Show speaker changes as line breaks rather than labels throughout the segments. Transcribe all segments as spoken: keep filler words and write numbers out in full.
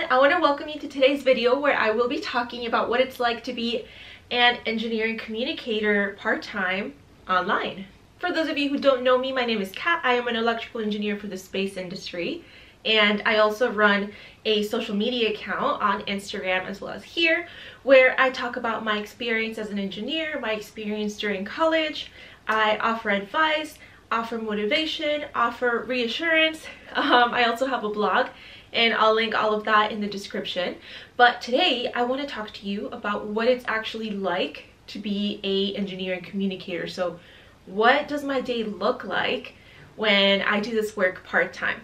everyone, I want to welcome you to today's video where I will be talking about what it's like to be an engineering communicator part-time online. For those of you who don't know me, my name is Kat. I am an electrical engineer for the space industry, and I also run a social media account on Instagram as well as here, where I talk about my experience as an engineer, my experience during college. I offer advice, offer motivation, offer reassurance. Um, I also have a blog, and I'll link all of that in the description. But today I want to talk to you about what it's actually like to be a engineering communicator. So what does my day look like when I do this work part-time?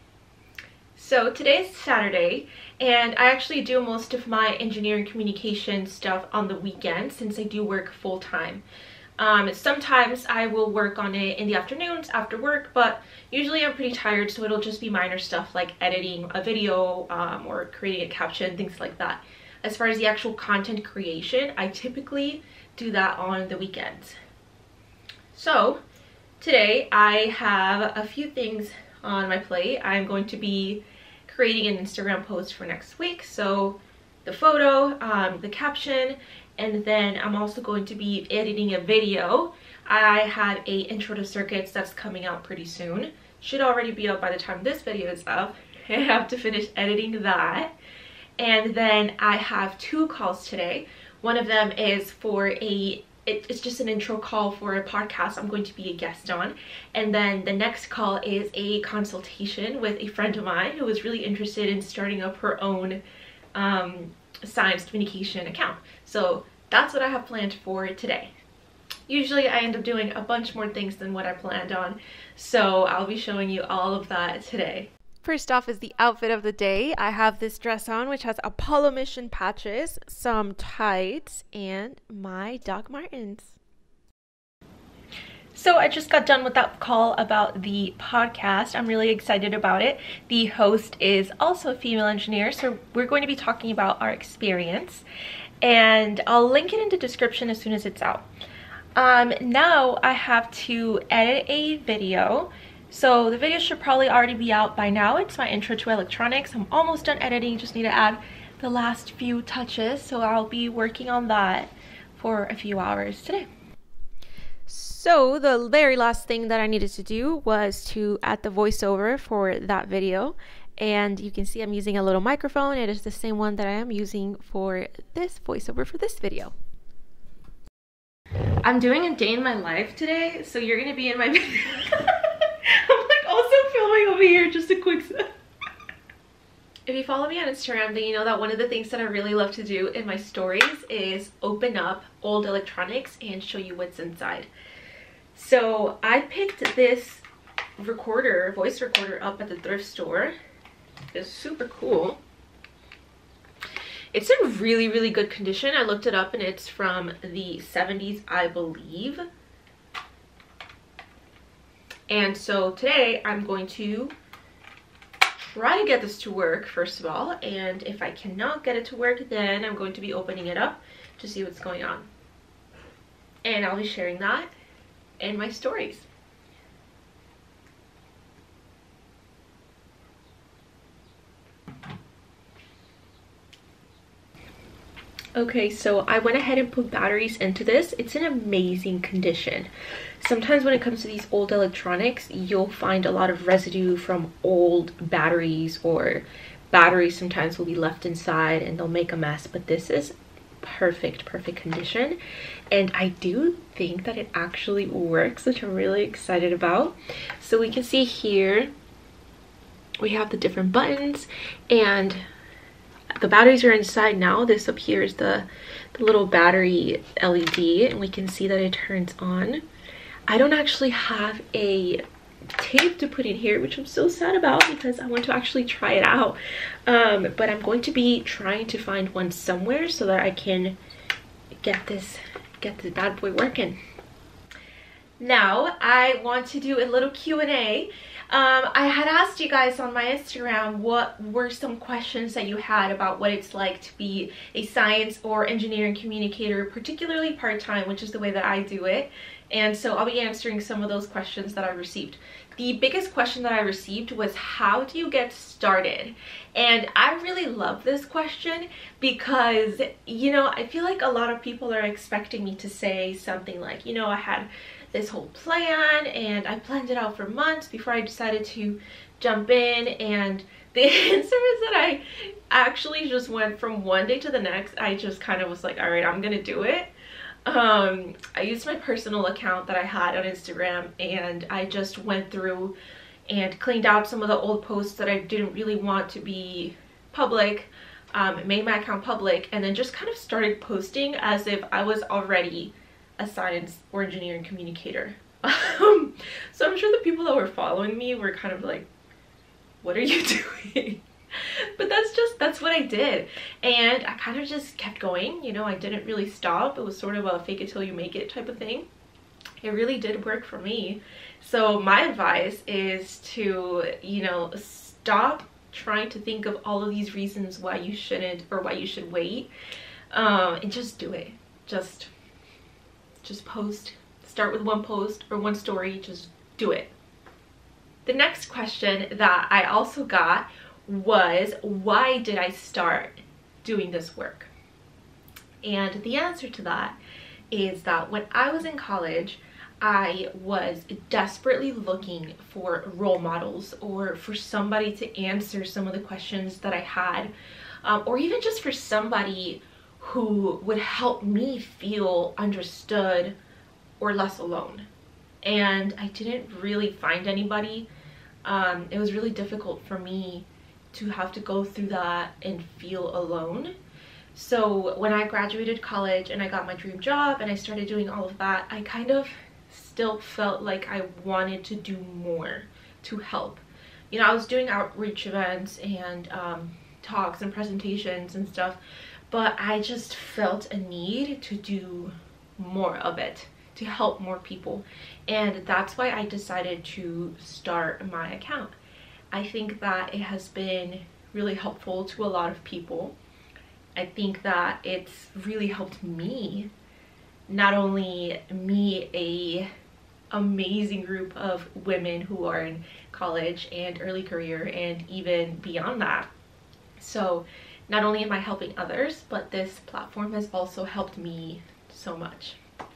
So today's Saturday, and I actually do most of my engineering communication stuff on the weekend since I do work full-time. Um, sometimes I will work on it in the afternoons after work, but usually I'm pretty tired, so it'll just be minor stuff like editing a video um, or creating a caption, things like that. As far as the actual content creation, I typically do that on the weekends. So today I have a few things on my plate. I'm going to be creating an Instagram post for next week, so the photo, um, the caption, and then I'm also going to be editing a video. I have a intro to circuits that's coming out pretty soon. Should already be up by the time this video is up. I have to finish editing that. And then I have two calls today. One of them is for a, it, it's just an intro call for a podcast I'm going to be a guest on. And then the next call is a consultation with a friend of mine who is really interested in starting up her own um, science communication account. So that's what I have planned for today. Usually I end up doing a bunch more things than what I planned on, so I'll be showing you all of that today. First off is the outfit of the day. I have this dress on which has Apollo mission patches, some tights, and my Doc Martens. So I just got done with that call about the podcast. I'm really excited about it. The host is also a female engineer, so we're going to be talking about our experience, and I'll link it in the description as soon as it's out. Um, now I have to edit a video. So the video should probably already be out by now. It's my intro to electronics. I'm almost done editing, just need to add the last few touches, so I'll be working on that for a few hours today. So the very last thing that I needed to do was to add the voiceover for that video, and you can see I'm using a little microphone. It is the same one that I am using for this voiceover for this video. I'm doing a day in my life today, so you're gonna be in my video. I'm like also filming over here, just a quick If you follow me on Instagram, then you know that one of the things that I really love to do in my stories is open up old electronics and show you what's inside. So I picked this recorder, voice recorder, up at the thrift store. It's super cool. It's in really, really good condition. I looked it up and it's from the seventies, I believe. And so today I'm going to try to get this to work, first of all, and if I cannot get it to work, then I'm going to be opening it up to see what's going on. And I'll be sharing that in my stories. Okay, so I went ahead and put batteries into this. It's in amazing condition. Sometimes when it comes to these old electronics, you'll find a lot of residue from old batteries, or batteries sometimes will be left inside and they'll make a mess, but this is perfect, perfect condition. And I do think that it actually works, which I'm really excited about. So we can see here, we have the different buttons, and the batteries are inside now. This up here is the, the little battery L E D, and we can see that it turns on. I don't actually have a tape to put in here, which I'm so sad about because I want to actually try it out. Um, but I'm going to be trying to find one somewhere so that I can get this, get this bad boy working. Now I want to do a little Q and A. Um, I had asked you guys on my Instagram what were some questions that you had about what it's like to be a science or engineering communicator, particularly part-time, which is the way that I do it. And so I'll be answering some of those questions that I received. The biggest question that I received was, how do you get started? And I really love this question because, you know, I feel like a lot of people are expecting me to say something like, you know, I had this whole plan and I planned it out for months before I decided to jump in. And the answer is that I actually just went from one day to the next. I just kind of was like, all right, I'm gonna do it. Um, I used my personal account that I had on Instagram, and I just went through and cleaned out some of the old posts that I didn't really want to be public, um, made my account public, and then just kind of started posting as if I was already a science or engineering communicator. Um, so I'm sure the people that were following me were kind of like, what are you doing? But that's just, that's what I did. And I kind of just kept going, you know, I didn't really stop. It was sort of a fake it till you make it type of thing. It really did work for me. So my advice is to, you know, stop trying to think of all of these reasons why you shouldn't or why you should wait, um, and just do it. Just, just post. Start with one post or one story, just do it. The next question that I also got was, why did I start doing this work? And the answer to that is that when I was in college, I was desperately looking for role models or for somebody to answer some of the questions that I had, um, or even just for somebody who would help me feel understood or less alone. And I didn't really find anybody. Um, it was really difficult for me to have to go through that and feel alone. So when I graduated college and I got my dream job and I started doing all of that, I kind of still felt like I wanted to do more to help. You know, I was doing outreach events and um, talks and presentations and stuff, but I just felt a need to do more of it, to help more people. And that's why I decided to start my account. I think that it has been really helpful to a lot of people. I think that it's really helped me, not only me, a amazing group of women who are in college and early career and even beyond that. So not only am I helping others, but this platform has also helped me so much.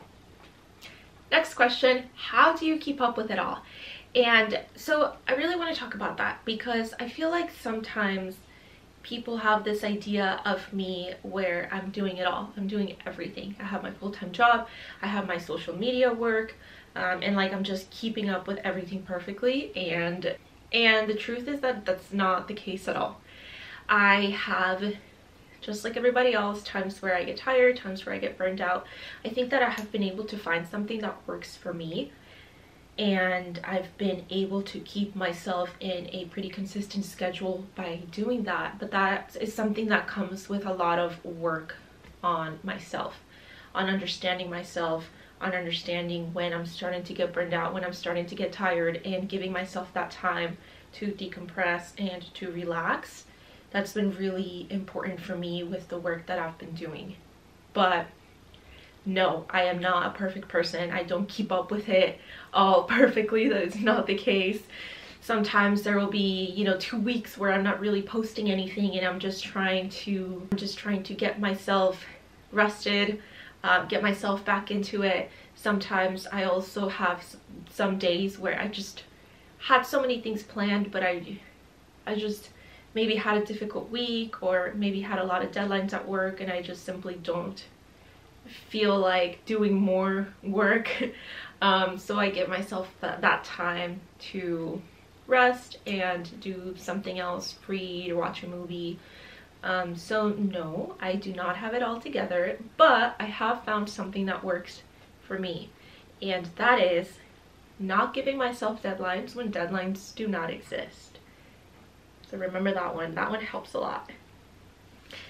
Next question, how do you keep up with it all? And so I really want to talk about that because I feel like sometimes people have this idea of me where I'm doing it all. I'm doing everything. I have my full-time job, I have my social media work, um, and like I'm just keeping up with everything perfectly. And and the truth is that that's not the case at all. I have, just like everybody else, times where I get tired, times where I get burned out. I think that I have been able to find something that works for me, and I've been able to keep myself in a pretty consistent schedule by doing that. But that is something that comes with a lot of work on myself, on understanding myself, on understanding when I'm starting to get burned out, when I'm starting to get tired, and giving myself that time to decompress and to relax. That's been really important for me with the work that I've been doing. But no, I am not a perfect person. I don't keep up with it all perfectly. That is not the case. Sometimes there will be, you know, two weeks where I'm not really posting anything, and I'm just trying to, I'm just trying to get myself rested, uh, get myself back into it. Sometimes I also have some days where I just had so many things planned, but I, I just maybe had a difficult week, or maybe had a lot of deadlines at work, and I just simply don't feel like doing more work. Um, so I give myself th that time to rest and do something else, read or watch a movie. Um, so no, I do not have it all together, but I have found something that works for me, and that is not giving myself deadlines when deadlines do not exist. So remember that one. That one helps a lot.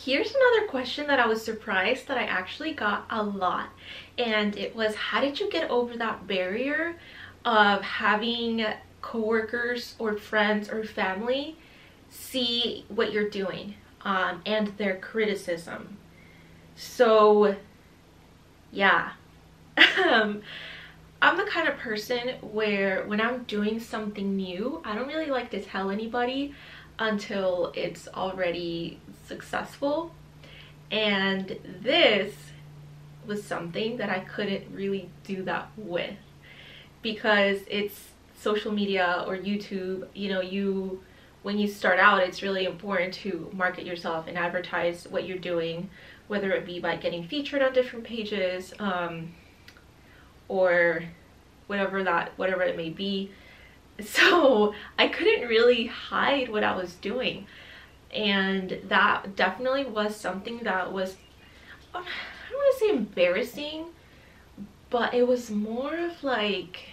here's another question that I was surprised that I actually got a lot, and it was, how did you get over that barrier of having coworkers or friends or family see what you're doing um, and their criticism? So yeah, um, I'm the kind of person where when I'm doing something new, I don't really like to tell anybody until it's already successful. And this was something that I couldn't really do that with, because it's social media or YouTube. You know, you when you start out, it's really important to market yourself and advertise what you're doing, whether it be by getting featured on different pages um, or whatever that whatever it may be. So I couldn't really hide what I was doing, and that definitely was something that was, I don't want to say embarrassing, but it was more of like,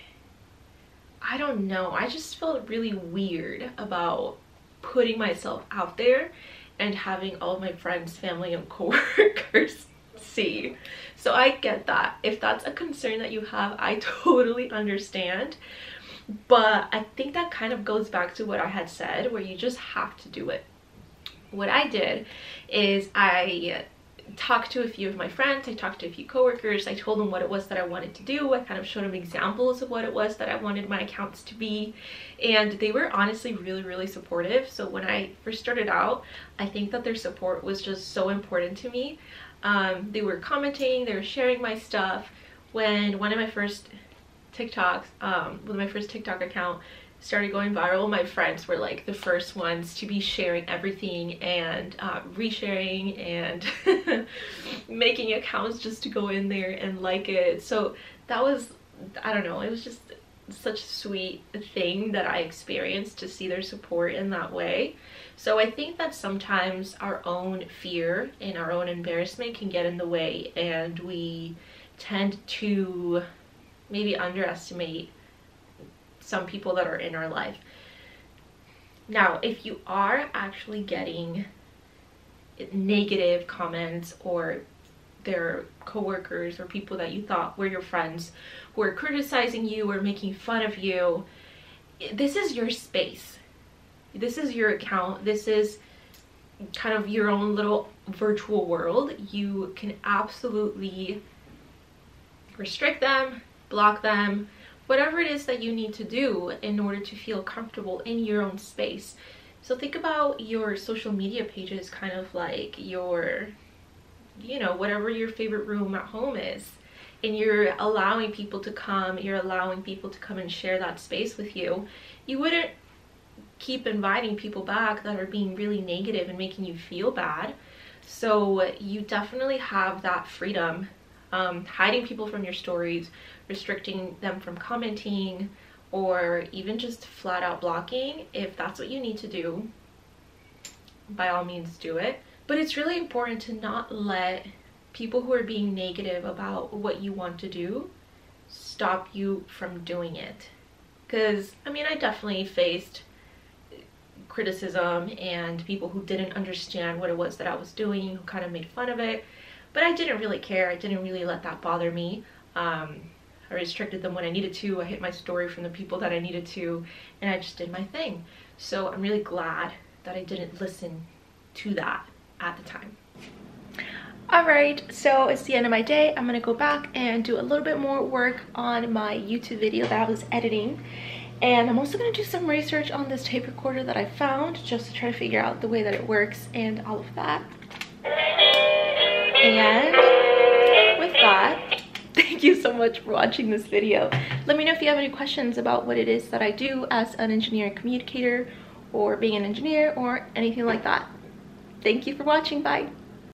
I don't know, I just felt really weird about putting myself out there and having all of my friends, family, and coworkers see. So I get that. If that's a concern that you have, I totally understand. But I think that kind of goes back to what I had said, where you just have to do it. What I did is I talked to a few of my friends, I talked to a few coworkers, I told them what it was that I wanted to do, I kind of showed them examples of what it was that I wanted my accounts to be, and they were honestly really, really supportive. So when I first started out, I think that their support was just so important to me. Um, they were commenting, they were sharing my stuff. When one of my first TikToks, um, when my first TikTok account started going viral, my friends were like the first ones to be sharing everything and uh, resharing and making accounts just to go in there and like it. So that was, I don't know, it was just such a sweet thing that I experienced to see their support in that way. So I think that sometimes our own fear and our own embarrassment can get in the way, and we tend to maybe underestimate some people that are in our life. Now, if you are actually getting negative comments, or their coworkers or people that you thought were your friends who are criticizing you or making fun of you, this is your space. This is your account. This is kind of your own little virtual world. You can absolutely restrict them, block them, whatever it is that you need to do in order to feel comfortable in your own space. So think about your social media pages kind of like your, you know, whatever your favorite room at home is, and you're allowing people to come, you're allowing people to come and share that space with you. You wouldn't keep inviting people back that are being really negative and making you feel bad. So you definitely have that freedom. Um, hiding people from your stories, restricting them from commenting, or even just flat out blocking, if that's what you need to do, by all means do it. But it's really important to not let people who are being negative about what you want to do stop you from doing it. Because, I mean, I definitely faced criticism and people who didn't understand what it was that I was doing, who kind of made fun of it. But I didn't really care. I didn't really let that bother me. Um, I restricted them when I needed to. I hid my story from the people that I needed to, and I just did my thing. So I'm really glad that I didn't listen to that at the time. Alright, so it's the end of my day. I'm gonna go back and do a little bit more work on my YouTube video that I was editing. And I'm also gonna do some research on this tape recorder that I found, just to try to figure out the way that it works and all of that. And with that, thank you so much for watching this video. Let me know if you have any questions about what it is that I do as an engineer and communicator, or being an engineer, or anything like that. Thank you for watching. Bye.